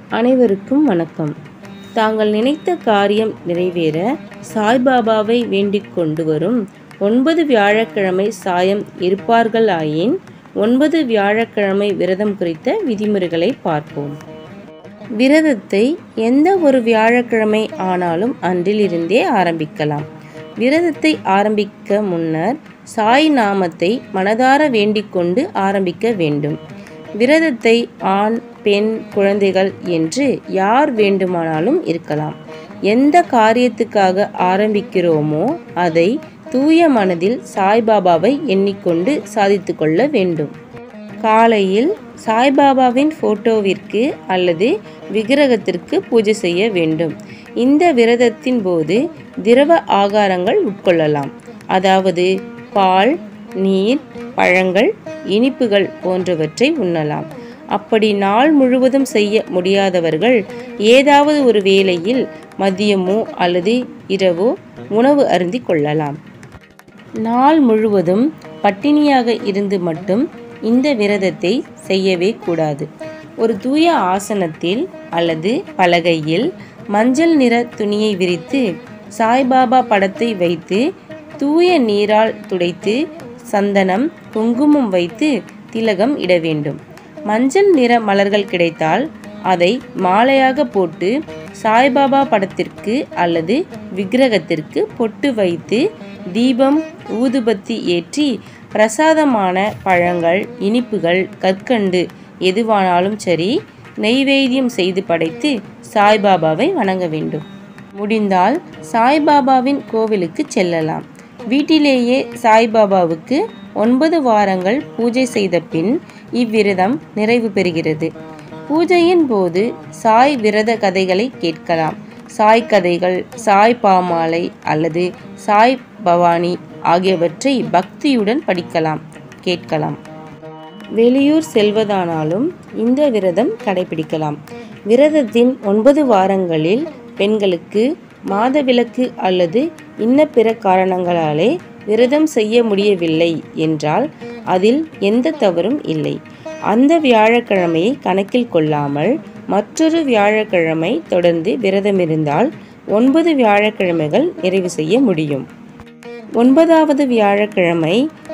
அனைவருக்கும் வணக்கம். தாங்கள் நினைத்த காரியம் நிறைவேற சாய்பாபாவை வேண்டிக் கொண்டு வரும் 9 வியாழக்கிழமை சாயம் இருப்பார்களாயின் 9 வியாழக்கிழமை விரதம் குறித்த விதிமுறைகளை பார்ப்போம். விரதத்தை எந்த ஒரு வியாழக்கிழமை ஆனாலும் அன்றிலிருந்தே ஆரம்பிக்கலாம். விரதத்தை ஆரம்பிக்க முன்னர் சாய் நாமத்தை மனதார வேண்டிக் கொண்டு ஆரம்பிக்க வேண்டும். விரதத்தை ஆண், பெண், குழந்தைகள் என்று யார் வேண்டுமானாலும் இருக்கலாம். எந்த காரியத்துக்காக ஆரம்பிக்கிறோமோ அதை தூய மனதில் சாய்பாபாவை எண்ணிக்கொண்டு சாதித்து கொள்ள வேண்டும். காலையில் சாய்பாபாவின் போட்டோவிற்கு அல்லது விக்கிரகத்திற்கு பூஜை செய்ய வேண்டும். இந்த விரதத்தின் போது திரவ ஆகாரங்கள் உட்கொள்ளலாம். அதாவது பால், நீர், பழங்கள், இனிப்புகள் போன்றவற்றை உண்ணலாம். அப்படி நாள் முழுவதும் செய்ய முடியாதவர்கள் ஏதாவது ஒரு வேளையில் மதியமோ அல்லது இரவோ உணவு அருந்தி கொள்ளலாம். நாள் முழுவதும் பட்டினியாக இருந்து மட்டும் இந்த விரதத்தை செய்யவே கூடாது. ஒரு தூய ஆசனத்தில் அல்லது பலகையில் மஞ்சள் நிற துணியை விரித்து சாய்பாபா படத்தை வைத்து தூய நீரால் துடைத்து சந்தனம், குங்குமம் வைத்து திலகம் இட வேண்டும். மஞ்சள் நிற மலர்கள் கிடைத்தால் அதை மாலையாக போட்டு சாய்பாபா படத்திற்கு அல்லது விக்கிரகத்திற்கு பொட்டு வைத்து தீபம், ஊதுபத்தி ஏற்றி பிரசாதமான பழங்கள், இனிப்புகள், கற்கண்டு எதுவானாலும் சரி நெய்வேத்தியம் செய்து படைத்து சாய்பாபாவை வணங்க வேண்டும். முடிந்தால் சாய்பாபாவின் கோவிலுக்கு செல்லலாம். வீட்டிலேயே சாய்பாபாவுக்கு 9 வாரங்கள் பூஜை செய்த பின் இவ்விரதம் நிறைவு பெறுகிறது. பூஜையின் போது சாய் விரத கதைகளை கேட்கலாம். சாய் கதைகள், சாய் பாமாலை அல்லது சாய் பவானி ஆகியவற்றை பக்தியுடன் படிக்கலாம், கேட்கலாம். வெளியூர் செல்வதானாலும் இந்த விரதம் கடைபிடிக்கலாம். விரதத்தின் 9 வாரங்களில் பெண்களுக்கு மாதவிலக்கு அல்லது இன்ன பிற காரணங்களாலே விரதம் செய்ய முடியவில்லை என்றால் அதில் எந்த தவறும் இல்லை. அந்த வியாழக்கிழமையை கணக்கில் கொள்ளாமல் மற்றொரு வியாழக்கிழமை தொடர்ந்து விரதமிருந்தால் 9 வியாழக்கிழமைகள் நிறைவு செய்ய முடியும். 9வது வியாழக்கிழமை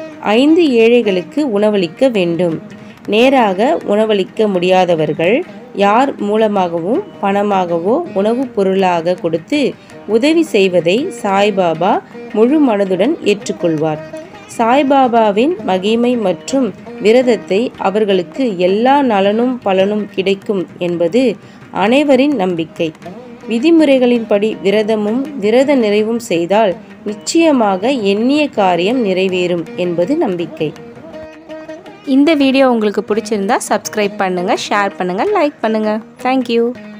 5 ஏழைகளுக்கு உணவளிக்க வேண்டும். நேராக உணவளிக்க முடியாதவர்கள் யார் மூலமாகவும் பணமாகவோ உணவுப் பொருளாக கொடுத்து உதவி செய்வதை சாய்பாபா முழு மனதுடன் ஏற்றுக்கொள்வார். சாய்பாபாவின் மகிமை மற்றும் விரதத்தை அவர்களுக்கு எல்லா நலனும் பலனும் கிடைக்கும் என்பது அனைவரின் நம்பிக்கை. விதிமுறைகளின்படி விரதமும் விரத நிறைவும் செய்தால் நிச்சயமாக எண்ணிய காரியம் நிறைவேறும் என்பது நம்பிக்கை. இந்த வீடியோ உங்களுக்கு பிடிச்சிருந்தா சப்ஸ்கிரைப் பண்ணுங்கள், ஷேர் பண்ணுங்கள், லைக் பண்ணுங்கள். தேங்க்யூ.